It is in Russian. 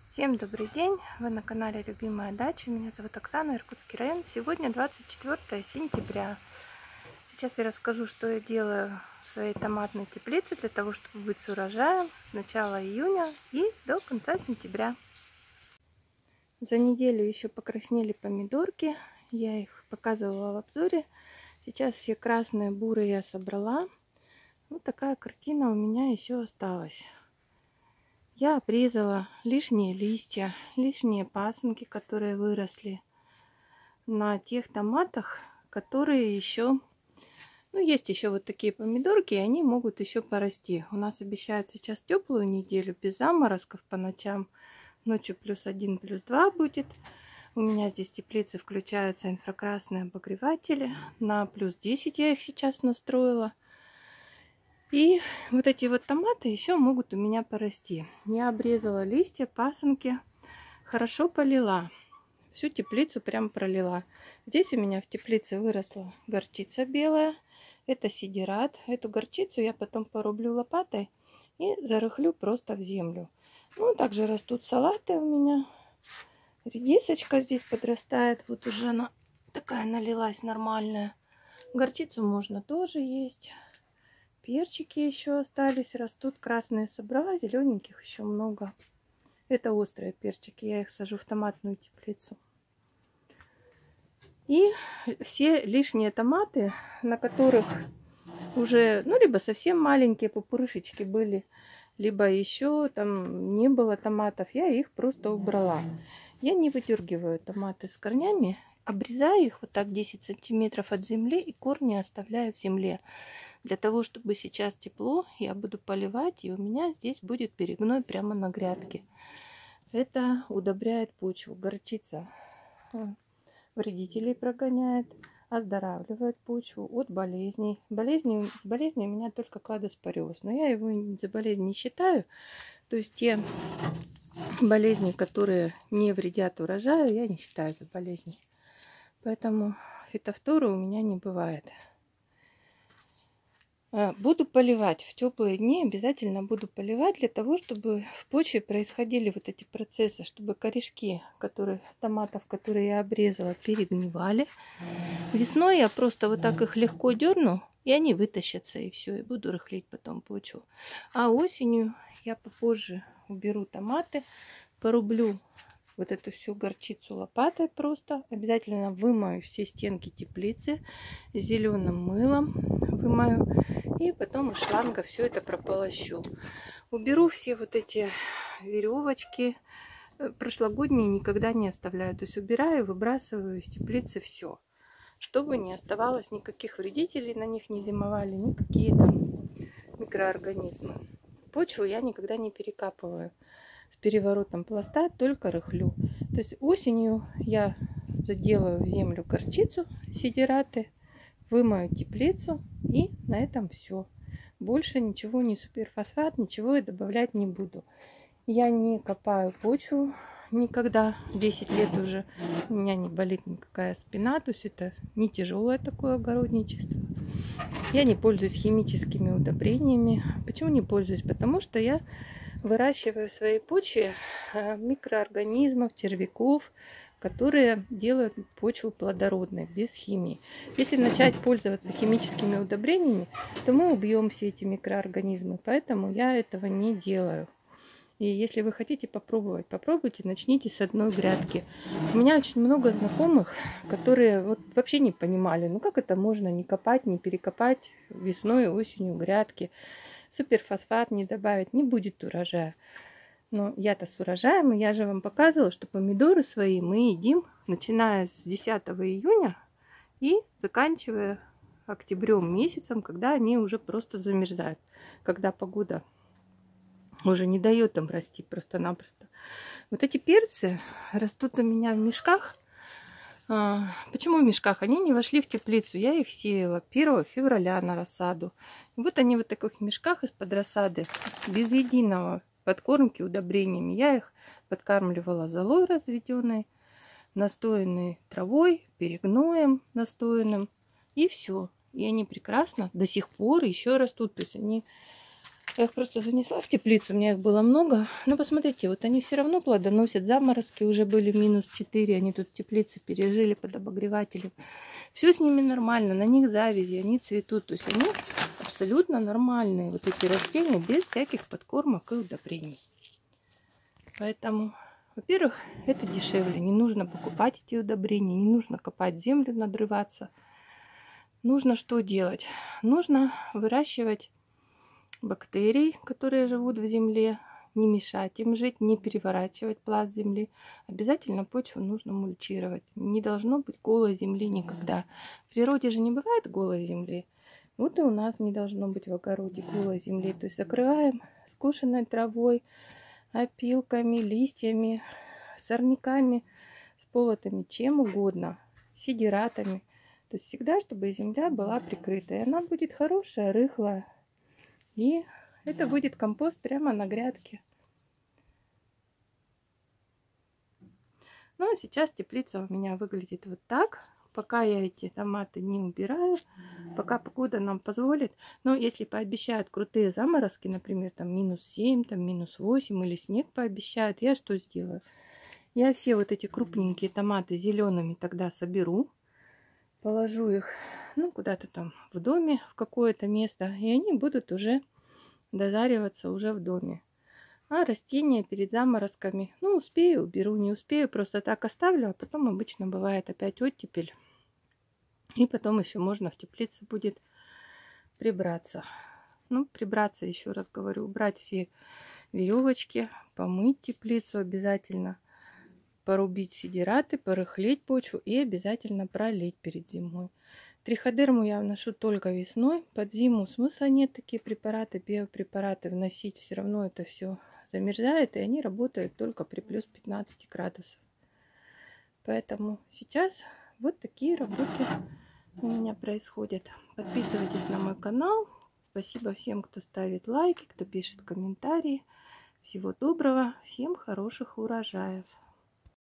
Всем добрый день! Вы на канале Любимая дача. Меня зовут Оксана, Иркутский район. Сегодня 24 сентября. Сейчас я расскажу, что я делаю в своей томатной теплице для того, чтобы быть с урожаем с начала июня и до конца сентября. За неделю еще покраснели помидорки. Я их показывала в обзоре. Сейчас все красные, бурые я собрала. Вот такая картина у меня еще осталась. Я обрезала лишние листья, лишние пасынки, которые выросли на тех томатах, которые еще... есть еще вот такие помидорки, и они могут еще порасти. У нас обещают сейчас теплую неделю, без заморозков по ночам. Ночью +1, +2 будет. У меня здесь в теплице включаются инфракрасные обогреватели. На +10 я их сейчас настроила. И вот эти вот томаты еще могут у меня порасти. Я обрезала листья, пасынки, хорошо полила. Всю теплицу прям пролила. Здесь у меня в теплице выросла горчица белая. Это сидират. Эту горчицу я потом порублю лопатой и зарыхлю просто в землю. Также растут салаты у меня. Редисочка здесь подрастает. Вот уже она такая налилась нормальная. Горчицу можно тоже есть. Перчики еще остались, растут. Красные собрала, зелененьких еще много. Это острые перчики, я их сажу в томатную теплицу. И все лишние томаты, на которых уже, либо совсем маленькие пупырышечки были, либо еще там не было томатов, я их просто убрала. Я не выдергиваю томаты с корнями, обрезаю их вот так 10 сантиметров от земли и корни оставляю в земле. Для того, чтобы сейчас тепло, я буду поливать, и у меня здесь будет перегной прямо на грядке. Это удобряет почву. Горчица вредителей прогоняет, оздоравливает почву от болезней. С болезнью у меня только кладоспориоз, но я его за болезнь не считаю. То есть те болезни, которые не вредят урожаю, я не считаю за болезни. Поэтому фитофторы у меня не бывает. Буду поливать в теплые дни, обязательно буду поливать для того, чтобы в почве происходили вот эти процессы, чтобы корешки томатов, которые я обрезала, перегнивали. Весной я просто вот так их легко дерну, и они вытащатся, и все, и буду рыхлить потом почву. А осенью я попозже уберу томаты, порублю вот эту всю горчицу лопатой просто. Обязательно вымою все стенки теплицы зеленым мылом, вымою. И потом из шланга все это прополощу. Уберу все вот эти веревочки. Прошлогодние никогда не оставляю. То есть убираю, выбрасываю из теплицы все. Чтобы не оставалось никаких вредителей, на них не зимовали никакие там микроорганизмы. Почву я никогда не перекапываю с переворотом пласта, только рыхлю. То есть осенью я заделаю в землю горчицу, сидираты, вымою теплицу, и на этом все. Больше ничего, не суперфосфат, ничего я добавлять не буду. Я не копаю почву никогда. 10 лет уже у меня не болит никакая спина. То есть это не тяжелое такое огородничество. Я не пользуюсь химическими удобрениями. Почему не пользуюсь? Потому что я выращиваю в своей почве микроорганизмов, червяков, которые делают почву плодородной, без химии. Если начать пользоваться химическими удобрениями, то мы убьем все эти микроорганизмы. Поэтому я этого не делаю. И если вы хотите попробовать, попробуйте, начните с одной грядки. У меня очень много знакомых, которые вообще не понимали, как это можно не копать, не перекопать весной и осенью грядки. Суперфосфат не добавить, не будет урожая. Но я-то с урожаем, и я же вам показывала, что помидоры свои мы едим, начиная с 10 июня и заканчивая октябрем месяцем, когда они уже просто замерзают, когда погода уже не дает им расти просто-напросто. Вот эти перцы растут у меня в мешках. Почему в мешках? Они не вошли в теплицу. Я их сеяла 1 февраля на рассаду. И вот они в таких мешках из-под рассады, без единого подкормки удобрениями. Я их подкармливала золой разведенной, настоянной травой, перегноем настоянным. И все. И они прекрасно до сих пор еще растут. То есть они Я их просто занесла в теплицу, у меня их было много. Но посмотрите, вот они все равно плодоносят. Заморозки уже были -4, они тут в теплице пережили под обогревателем. Все с ними нормально, на них завязи, они цветут. То есть они абсолютно нормальные, вот эти растения, без всяких подкормок и удобрений. Поэтому, во-первых, это дешевле. Не нужно покупать эти удобрения, не нужно копать землю, надрываться. Нужно что делать? Нужно выращивать бактерий, которые живут в земле, не мешать им жить, не переворачивать пласт земли. Обязательно почву нужно мульчировать. Не должно быть голой земли никогда. В природе же не бывает голой земли. Вот и у нас не должно быть в огороде голой земли. То есть закрываем скошенной травой, опилками, листьями, сорняками, сполотами, чем угодно, сидиратами. То есть всегда, чтобы земля была прикрыта. И она будет хорошая, рыхлая. И это будет компост прямо на грядке. Ну а сейчас теплица у меня выглядит вот так. Пока я эти томаты не убираю, пока погода нам позволит. Но если пообещают крутые заморозки, например, там -7, там -8 или снег пообещают, я что сделаю? Я все вот эти крупненькие томаты зелеными тогда соберу, положу их, ну, куда-то там в доме, в какое-то место, и они будут уже дозариваться уже в доме. А растения перед заморозками, ну, успею, уберу, не успею, просто так оставлю, а потом обычно бывает опять оттепель. И потом еще можно в теплице будет прибраться. Ну, прибраться, еще раз говорю, убрать все веревочки, помыть теплицу обязательно, порубить сидираты, порыхлить почву и обязательно пролить перед зимой. Триходерму я вношу только весной. Под зиму смысла нет такие препараты, биопрепараты вносить. Все равно это все замерзает, и они работают только при плюс 15 градусов. Поэтому сейчас вот такие работы у меня происходят. Подписывайтесь на мой канал. Спасибо всем, кто ставит лайки, кто пишет комментарии. Всего доброго, всем хороших урожаев.